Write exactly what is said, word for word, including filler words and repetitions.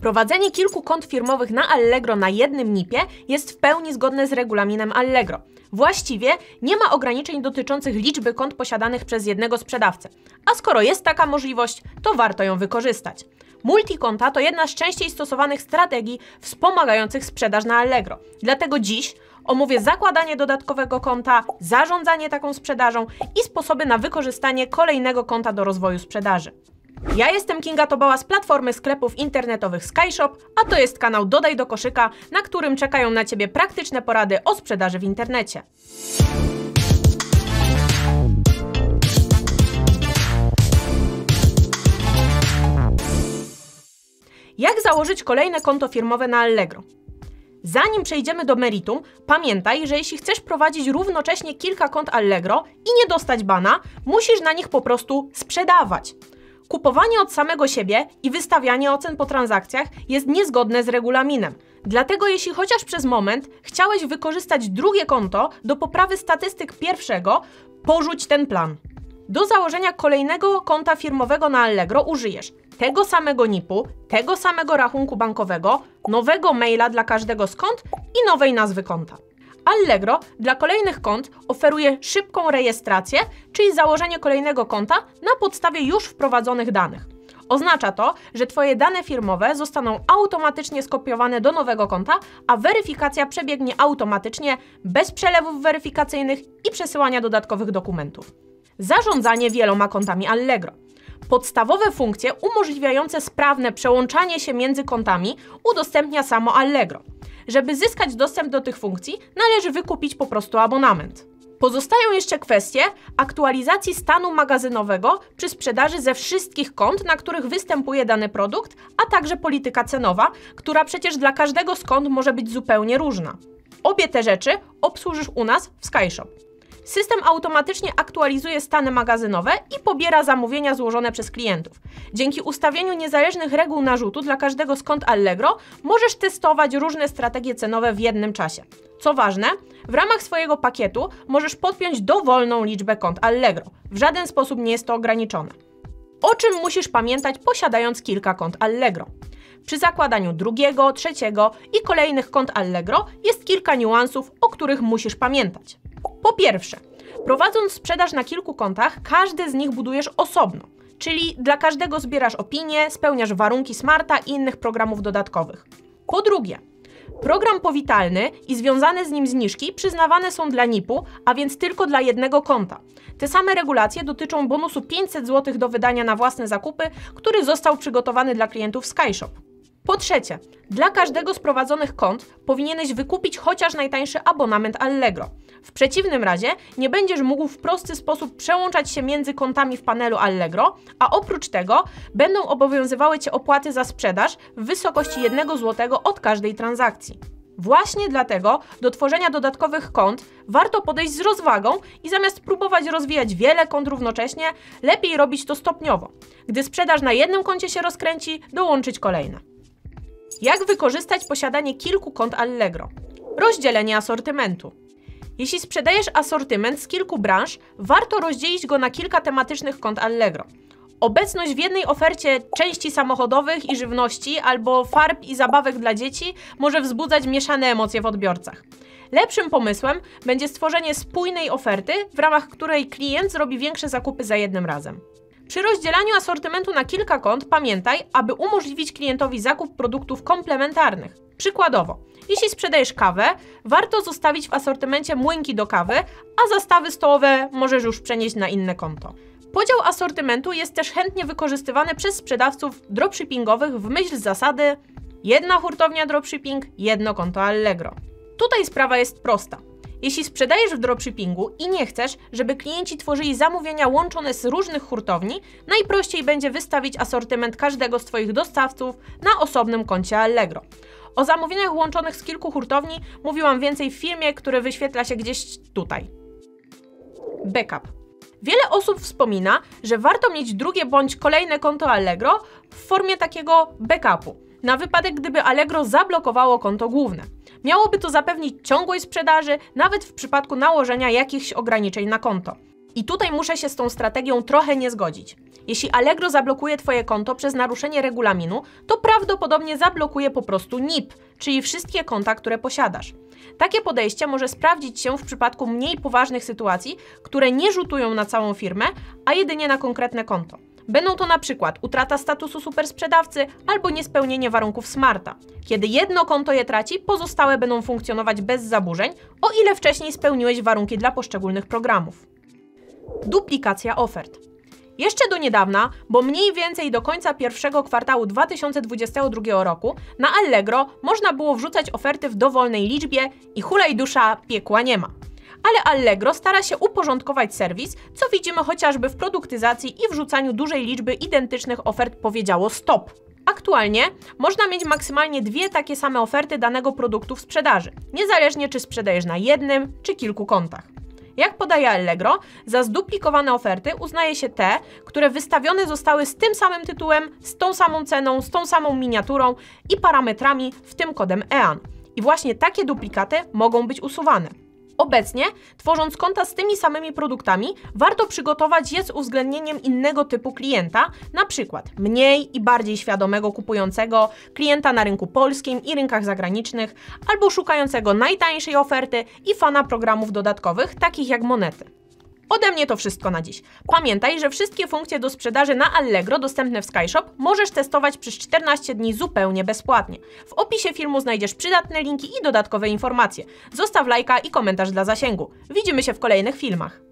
Prowadzenie kilku kont firmowych na Allegro na jednym nipie jest w pełni zgodne z regulaminem Allegro. Właściwie nie ma ograniczeń dotyczących liczby kont posiadanych przez jednego sprzedawcę. A skoro jest taka możliwość, to warto ją wykorzystać. Multikonta to jedna z częściej stosowanych strategii wspomagających sprzedaż na Allegro. Dlatego dziś omówię zakładanie dodatkowego konta, zarządzanie taką sprzedażą i sposoby na wykorzystanie kolejnego konta do rozwoju sprzedaży. Ja jestem Kinga Tobała z platformy sklepów internetowych SkyShop, a to jest kanał Dodaj do koszyka, na którym czekają na Ciebie praktyczne porady o sprzedaży w internecie. Jak założyć kolejne konto firmowe na Allegro? Zanim przejdziemy do meritum, pamiętaj, że jeśli chcesz prowadzić równocześnie kilka kont Allegro i nie dostać bana, musisz na nich po prostu sprzedawać. Kupowanie od samego siebie i wystawianie ocen po transakcjach jest niezgodne z regulaminem. Dlatego jeśli chociaż przez moment chciałeś wykorzystać drugie konto do poprawy statystyk pierwszego, porzuć ten plan. Do założenia kolejnego konta firmowego na Allegro użyjesz tego samego nipu, tego samego rachunku bankowego, nowego maila dla każdego z kont i nowej nazwy konta. Allegro dla kolejnych kont oferuje szybką rejestrację, czyli założenie kolejnego konta na podstawie już wprowadzonych danych. Oznacza to, że Twoje dane firmowe zostaną automatycznie skopiowane do nowego konta, a weryfikacja przebiegnie automatycznie, bez przelewów weryfikacyjnych i przesyłania dodatkowych dokumentów. Zarządzanie wieloma kontami Allegro. Podstawowe funkcje umożliwiające sprawne przełączanie się między kontami udostępnia samo Allegro. Żeby zyskać dostęp do tych funkcji, należy wykupić po prostu abonament. Pozostają jeszcze kwestie aktualizacji stanu magazynowego przy sprzedaży ze wszystkich kont, na których występuje dany produkt, a także polityka cenowa, która przecież dla każdego z kont może być zupełnie różna. Obie te rzeczy obsłużysz u nas w SkyShop. System automatycznie aktualizuje stany magazynowe i pobiera zamówienia złożone przez klientów. Dzięki ustawieniu niezależnych reguł narzutu dla każdego z kont Allegro możesz testować różne strategie cenowe w jednym czasie. Co ważne, w ramach swojego pakietu możesz podpiąć dowolną liczbę kont Allegro. W żaden sposób nie jest to ograniczone. O czym musisz pamiętać, posiadając kilka kont Allegro? Przy zakładaniu drugiego, trzeciego i kolejnych kont Allegro jest kilka niuansów, o których musisz pamiętać. Po pierwsze, prowadząc sprzedaż na kilku kontach, każdy z nich budujesz osobno, czyli dla każdego zbierasz opinie, spełniasz warunki Smarta i innych programów dodatkowych. Po drugie, program powitalny i związane z nim zniżki przyznawane są dla nipu, a więc tylko dla jednego konta. Te same regulacje dotyczą bonusu pięćset złotych do wydania na własne zakupy, który został przygotowany dla klientów SkyShop. Po trzecie, dla każdego z prowadzonych kont powinieneś wykupić chociaż najtańszy abonament Allegro. W przeciwnym razie nie będziesz mógł w prosty sposób przełączać się między kontami w panelu Allegro, a oprócz tego będą obowiązywały Cię opłaty za sprzedaż w wysokości jednego złotego od każdej transakcji. Właśnie dlatego do tworzenia dodatkowych kont warto podejść z rozwagą i zamiast próbować rozwijać wiele kont równocześnie, lepiej robić to stopniowo. Gdy sprzedaż na jednym koncie się rozkręci, dołączyć kolejne. Jak wykorzystać posiadanie kilku kont Allegro? Rozdzielenie asortymentu. Jeśli sprzedajesz asortyment z kilku branż, warto rozdzielić go na kilka tematycznych kont Allegro. Obecność w jednej ofercie części samochodowych i żywności albo farb i zabawek dla dzieci może wzbudzać mieszane emocje w odbiorcach. Lepszym pomysłem będzie stworzenie spójnej oferty, w ramach której klient zrobi większe zakupy za jednym razem. Przy rozdzielaniu asortymentu na kilka kont pamiętaj, aby umożliwić klientowi zakup produktów komplementarnych. Przykładowo, jeśli sprzedajesz kawę, warto zostawić w asortymencie młynki do kawy, a zastawy stołowe możesz już przenieść na inne konto. Podział asortymentu jest też chętnie wykorzystywany przez sprzedawców dropshippingowych w myśl zasady jedna hurtownia dropshipping, jedno konto Allegro. Tutaj sprawa jest prosta. Jeśli sprzedajesz w dropshippingu i nie chcesz, żeby klienci tworzyli zamówienia łączone z różnych hurtowni, najprościej będzie wystawić asortyment każdego z Twoich dostawców na osobnym koncie Allegro. O zamówieniach łączonych z kilku hurtowni mówiłam więcej w filmie, który wyświetla się gdzieś tutaj. Backup. Wiele osób wspomina, że warto mieć drugie bądź kolejne konto Allegro w formie takiego backupu, na wypadek gdyby Allegro zablokowało konto główne. Miałoby to zapewnić ciągłość sprzedaży, nawet w przypadku nałożenia jakichś ograniczeń na konto. I tutaj muszę się z tą strategią trochę nie zgodzić. Jeśli Allegro zablokuje Twoje konto przez naruszenie regulaminu, to prawdopodobnie zablokuje po prostu N I P, czyli wszystkie konta, które posiadasz. Takie podejście może sprawdzić się w przypadku mniej poważnych sytuacji, które nie rzutują na całą firmę, a jedynie na konkretne konto. Będą to na przykład utrata statusu supersprzedawcy albo niespełnienie warunków smarta. Kiedy jedno konto je traci, pozostałe będą funkcjonować bez zaburzeń, o ile wcześniej spełniłeś warunki dla poszczególnych programów. Duplikacja ofert. Jeszcze do niedawna, bo mniej więcej do końca pierwszego kwartału dwa tysiące dwudziestego drugiego roku, na Allegro można było wrzucać oferty w dowolnej liczbie i hulaj dusza, piekła nie ma. Ale Allegro stara się uporządkować serwis, co widzimy chociażby w produktyzacji i wrzucaniu dużej liczby identycznych ofert powiedziało stop. Aktualnie można mieć maksymalnie dwie takie same oferty danego produktu w sprzedaży, niezależnie czy sprzedajesz na jednym czy kilku kontach. Jak podaje Allegro, za zduplikowane oferty uznaje się te, które wystawione zostały z tym samym tytułem, z tą samą ceną, z tą samą miniaturą i parametrami, w tym kodem E A N. I właśnie takie duplikaty mogą być usuwane. Obecnie, tworząc konta z tymi samymi produktami, warto przygotować je z uwzględnieniem innego typu klienta, na przykład mniej i bardziej świadomego kupującego, klienta na rynku polskim i rynkach zagranicznych, albo szukającego najtańszej oferty i fana programów dodatkowych, takich jak monety. Ode mnie to wszystko na dziś. Pamiętaj, że wszystkie funkcje do sprzedaży na Allegro dostępne w SkyShop możesz testować przez czternaście dni zupełnie bezpłatnie. W opisie filmu znajdziesz przydatne linki i dodatkowe informacje. Zostaw lajka i komentarz dla zasięgu. Widzimy się w kolejnych filmach.